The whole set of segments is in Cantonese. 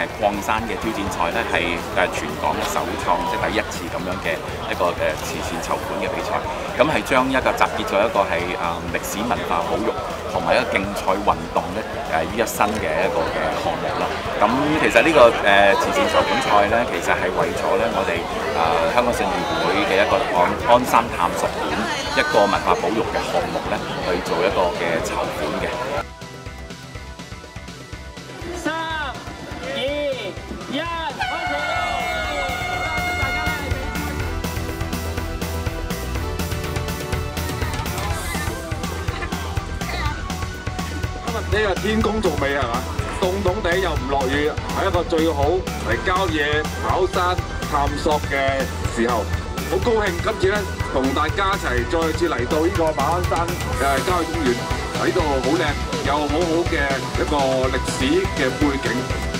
礦山嘅挑戰賽咧，係全港首創，即係第一次咁樣嘅一個慈善籌款嘅比賽。咁係將一個集結咗一個係歷史文化保育同埋一個競賽運動咧於一身嘅一個嘅項目啦。咁其實呢個慈善籌款賽咧，其實係為咗咧我哋香港聖義會嘅一個鞍山探索館一個文化保育嘅項目咧，去做一個嘅籌款嘅。 3、2、1，開始！ 今日呢個天公造美係嘛？凍凍地又唔落雨，係一個最好嚟郊野、跑山、探索嘅時候。好高興今次咧同大家一齊再次嚟到呢個馬鞍山郊野公園，喺度好靚，有好好嘅一個歷史嘅背景。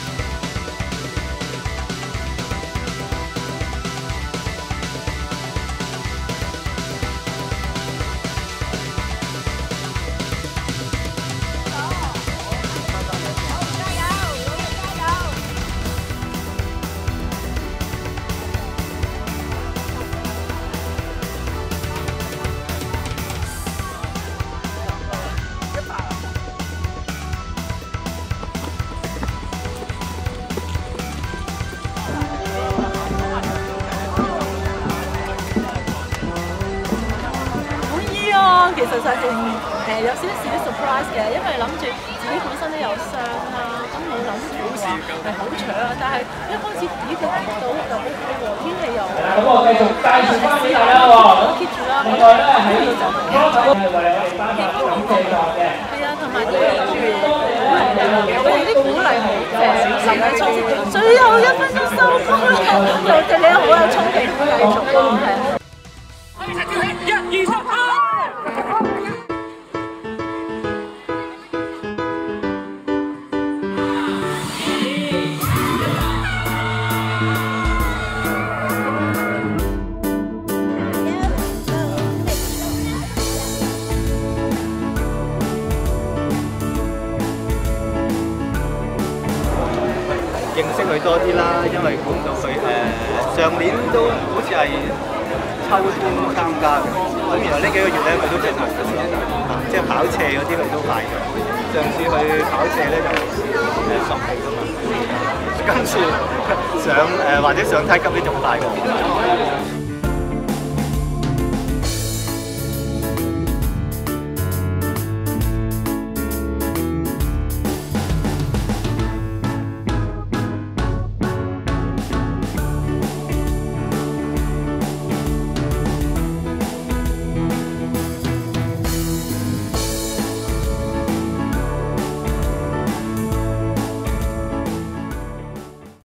其實就係有少少 surprise 嘅，因為諗住自己本身都有傷啦，咁冇諗住話係好搶啊！但係一開始咦佢跌到就 OK 喎，天氣又咁我繼續介紹翻俾大家喎。keep 住啦，另外咧喺呢度係為我哋班長感謝狀嘅。係啊，同埋啲佢哋啲鼓勵好林麗聰最後1分鐘收工啦，就對你好有衝勁，繼續咯，係啊。1、2、3。 認識佢多啲啦，因為估唔到佢上年都好似係秋冬參加嘅，咁原來呢幾個月咧佢都進行緊嘅，即係跑斜嗰啲佢都快嘅。上次去跑斜咧就10期㗎嘛，跟住上或者上梯級啲仲快過。